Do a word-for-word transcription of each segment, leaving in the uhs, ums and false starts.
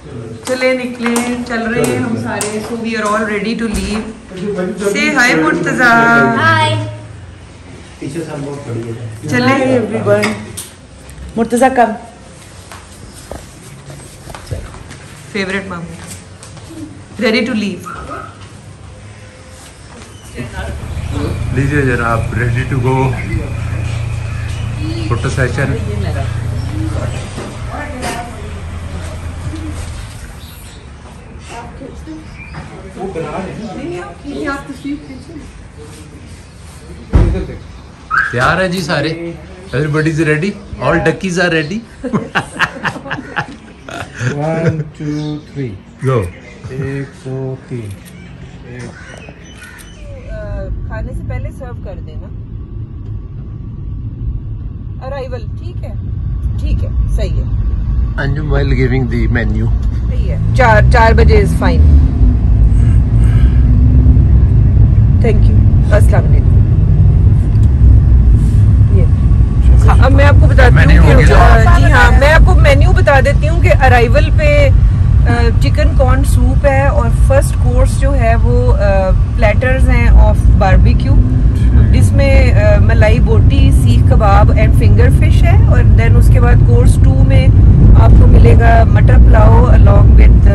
चले निकले, चल रहे हैं हम सारे। So we are all ready to leave. Say hi Murtaza. हाय। चले एवरीवन। मुर्तजा कब? फेवरेट मामू। Ready to leave. लीजिए जरा आप, ready to go photo session. तैयार है जी सारे? Everybody is ready, all duckies are ready. One two three go. एक दो तीन। खाने से पहले सर्व कर देना। अराइवल ठीक है, ठीक है, सही है। Anjum while giving the menu। सही है, चार चार बजे इज फाइन। थैंक यू, अस्सलाम वालेकुम। ये अब मैं आपको बताती हूँ कि जी हाँ, मैं आपको मेन्यू बता देती हूँ कि अराइवल पे चिकन कॉर्न सूप है और फर्स्ट कोर्स जो है वो प्लेटर्स हैं ऑफ बारबेक्यू, जिसमें मलाई बोटी, सीख कबाब एंड फिंगर फिश है। और देन उसके बाद कोर्स टू में आपको मिलेगा मटर pulao along with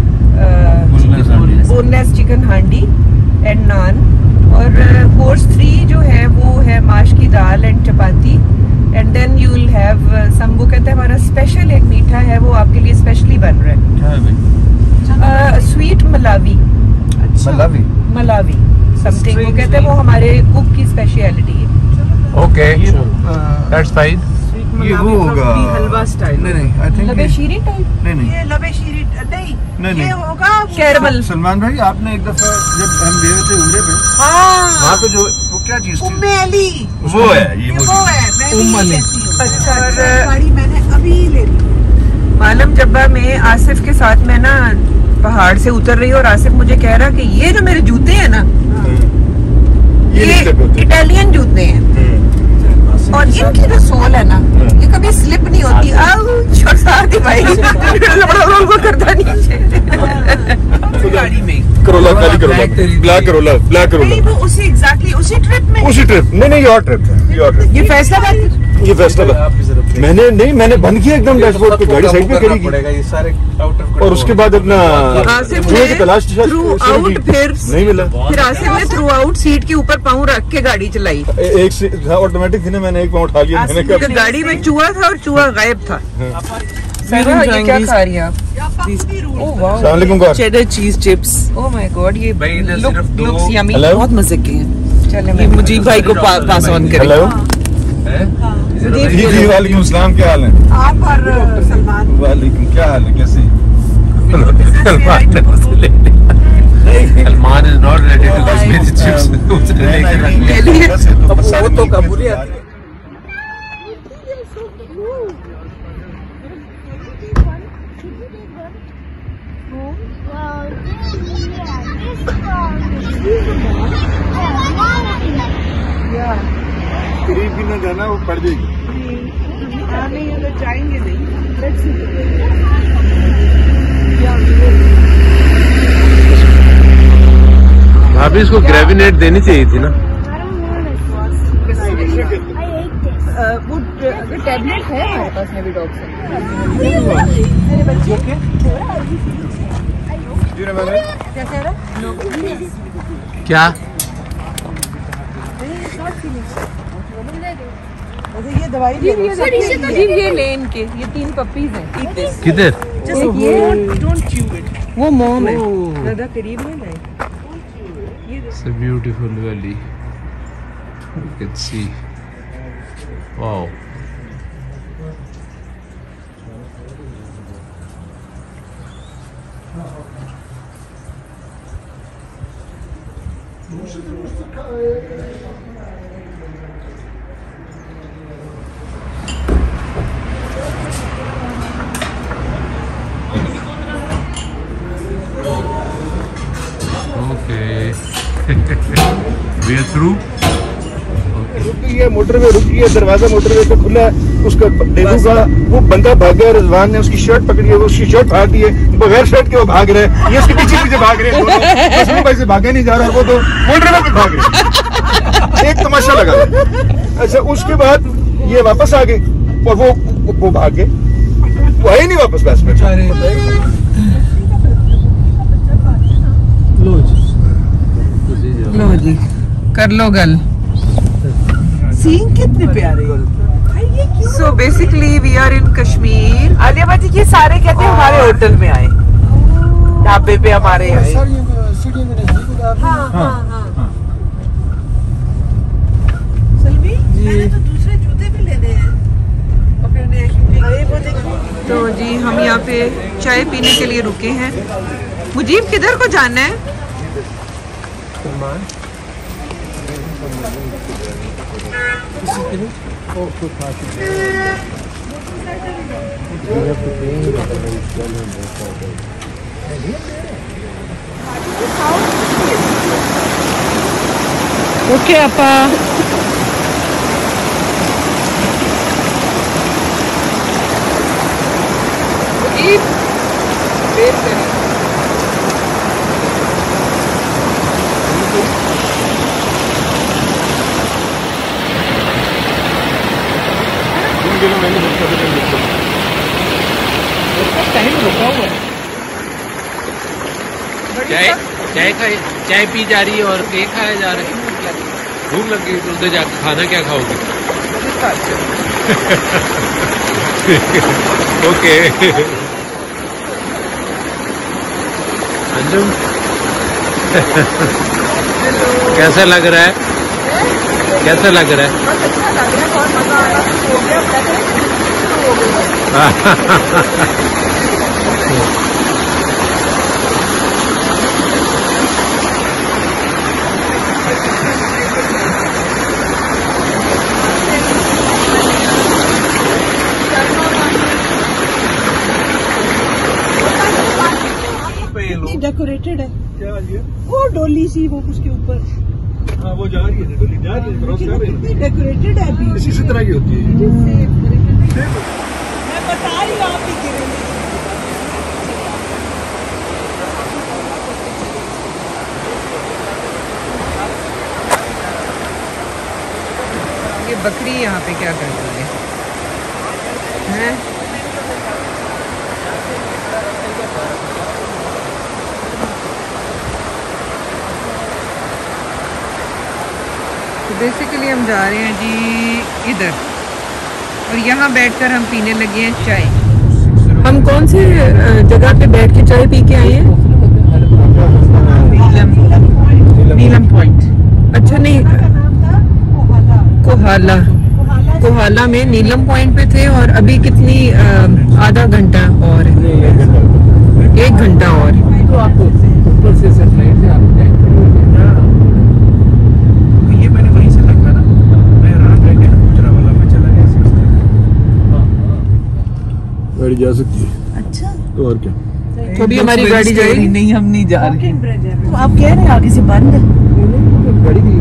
boneless chicken हांडी एंड नान। और कोर्स थ्री जो है वो है माश की दाल and chapati. And then you will have some, वो कहते हैं हमारा स्पेशल एक मीठा है वो आपके लिए स्पेशली बन रहा है। क्या है? स्वीट मलावी। अच्छा। मलावी मलावी समथिंग, वो कहते हैं वो हमारे कुक की स्पेशलिटी है। Okay, that's fine. ये वो होगा हलवा स्टाइल। नहीं नहीं, आई थिंक लबे शीरी टाइप। नहीं नहीं, ये लबे शीरी नहीं, नहीं नहीं, ये होगा कैरमल। सलमान भाई, आपने एक दफा जब हम गए थे उमरे पे, हाँ वहाँ पे जो वो क्या चीज थी? उम्मे अली। वो है, ये ये वो है, मैं भी उम्म अली। लेती हूँ। अच्छा, और गाड़ी मैंने अभी ले ली। मालम जब्बा में आसिफ के साथ मैं ना पहाड़ से उतर रही हूँ और आसिफ मुझे कह रहा कि ये जो मेरे जूते हैं ना, ये इटालियन जूते हैं और इनकी जो सोल है ना ये कभी स्लिप नहीं होती। आउच, और साथ ही भाई वो करता नीचे। गाड़ी में करोला, काली Corolla, black Corolla, black Corolla. नहीं, वो उसी एग्जैक्टली उसी ट्रिप में। उसी ट्रिप? नहीं नहीं, योर ट्रिप है, योर ट्रिप। ये फैसलाबाद, ये फैसलाबाद। मैंने नहीं, मैंने बंद किया एकदम डैशबोर्ड पे, गाड़ी साइड पे करी की, ये सारे आउट ऑफ और उसके बाद अपना आसिफ जुए की ने तलाश थ्रू आउट, फिर नहीं मिला। फिर आसिफ ने थ्रू आउट सीट के ऊपर पाँव रख के गाड़ी चलाई। ए- एक से ऑटोमेटिक थी ना, मैंने एक पाँव उठा लिया, मैंने कहा गाड़ी में चूहा था और चूहा गायब था। सारा ये क्या खा रही हैं आप? ओह वाह, अस्सलाम वालेकुम का। Cheddar cheese chips. Oh my God, ये लुक लुक्स यमी, Hello? बहुत मजे के हैं। चले मैं मुजीब भाई को पा, पास ऑन करें। हेलो जी जी, वालेकुम सलाम, क्या हाल है? आप और सलमान। वालेकुम, क्या हाल है, कैसे? Salman is not ready to give me the chips. उसने लेके रख लिया। के लिए वो तो कबूलियत। करीब भी ना जाना, वो पड़ जाएगी। नहीं, अगर जाएंगे नहीं। भाभी इसको ग्रेविनेट देनी चाहिए थी ना। वो टैबलेट है हमारे पास में भी डॉक्टर। क्या कह रहा? क्या? ये दवाई ये ले इनके, ये तीन पपीज हैं। किधर? वो मोम है, ज्यादा करीब नहीं लाए। It's a beautiful valley. You can see. Wow. Okay. We are through. Okay. रुक गई है, मोटरवे रुक गई है, दरवाजा मोटरवे पे खुला है, उसका देखू का वो बंदा भाग गया, रिजवान ने उसकी शर्ट पकड़ी है, वो उसकी शर्ट भाग दी है, बगैर शर्ट के वो भाग रहे हैं, ये उसके पीछे पीछे भाग रहे हैं दोनों, असली भाई से भागे नहीं जा रहा, वो तो मोटरवे पे भाग रहे हैं। एक तमाशा लगा। अच्छा उसके बाद ये वापस आ गए और वो वो भाग गए, वो आए नहीं वापस बस में। लो जी कर लो गल। सीन कितने प्यारे हैं। So basically we are in Kashmir. Alia बाजी ये सारे कहते हैं हमारे होटल में आए, ढाबे पे हमारे आए। हाँ हाँ हाँ। सलमी मैंने तो दूसरे जूते भी लेने हैं। तो जी हम यहाँ पे चाय पीने के लिए रुके हैं। मुजीब किधर को जाना है? ओके अपा। चाय चाय खा चाय पी जा रही है और केक खाया जा रहा है। भूख लगी तो उधर जाकर खाना क्या खाओगी? ओके अंजुम कैसा लग रहा है? कैसा लग रहा है? डेकोरेटेड है क्या ये? वो डोली सी वो उसके ऊपर। हाँ वो जा रही है, डोली जा रही है, क्रॉस कर रही है। कितनी डेकोरेटेड है अभी। इसी तरह की होती है। मैं बता रही हूँ आप ही गिरेंगे। ये बकरी यहाँ पे क्या कर रही है? हैं? तो बेसिकली हम जा रहे हैं जी इधर और यहाँ बैठकर हम पीने लगे हैं चाय। हम कौन से जगह पे बैठ के चाय पी के आए हैं? नीलम नीलम पॉइंट। अच्छा नहीं कोहाला कोहाला में नीलम पॉइंट पे थे और अभी कितनी आधा घंटा और एक घंटा और। ये मैंने वहीं से लगा ना, मैं रात रह गया गुजरा वाला में चला गया। गाड़ी जा सकती है। अच्छा तो और क्या? तो अभी हमारी गाड़ी जाएगी? नहीं हम नहीं जा रहे। तो आप कह रहे हैं आगे से बंद है। गाड़ी की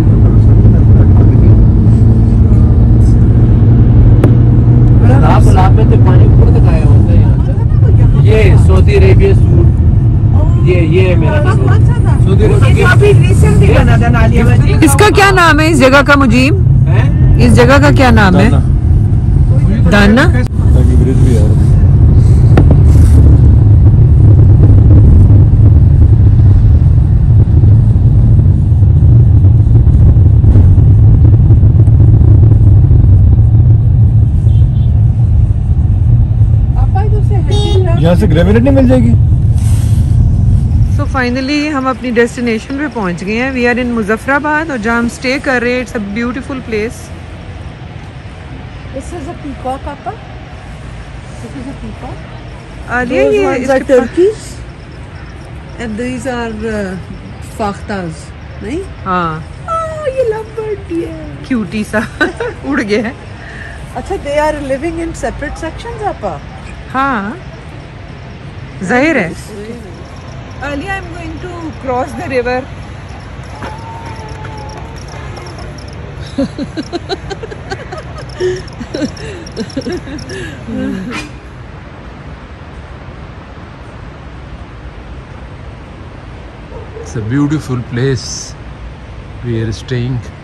तालाब में तो पानी ऊपर तक आया होता है यहाँ से। ये सऊदी अरेबिया सूट, ये ये है मेरा सऊदी अरेबिया। इसका क्या नाम है इस जगह का मुजीब? इस जगह का क्या नाम है? दाना। ब्रिज भी है। यहाँ से ग्रेविनेट नहीं मिल जाएगी? सो फाइनली हम अपनी डेस्टिनेशन पे पहुंच गए हैं। वी आर इन मुजफ्फराबाद और जहाँ हम स्टे कर रहे हैं it's a beautiful place. This is a peacock, Papa. This is a peacock. Alia Those ये ones are इसके पा- turkeys, and these are uh, fakhtas, नहीं? हाँ Oh, ये lovebird भी है। क्यूटी सा उड़ गया है। अच्छा, they are living in separate sections, Papa. हाँ जाहिर है। Alia I am going to cross the river. It's a beautiful place we are staying.